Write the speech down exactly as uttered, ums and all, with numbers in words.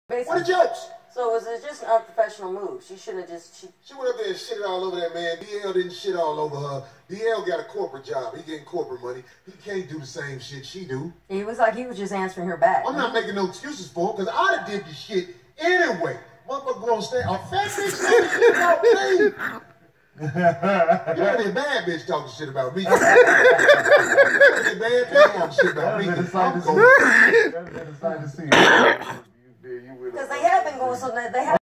What are jokes? So was it just an unprofessional move? She should have just... She, she went up there and shitted all over that man. D L didn't shit all over her. D L got a corporate job. He getting corporate money. He can't do the same shit she do. He was like he was just answering her back. I'm not making no excuses for him because I done did the shit anyway. Motherfucker go on stage. A fat bitch talking shit about me. You gotta be a bad bitch talking shit about me. You gotta be a bad bitch talking shit about me. That's been a sight to see. Because they have been going so that they have.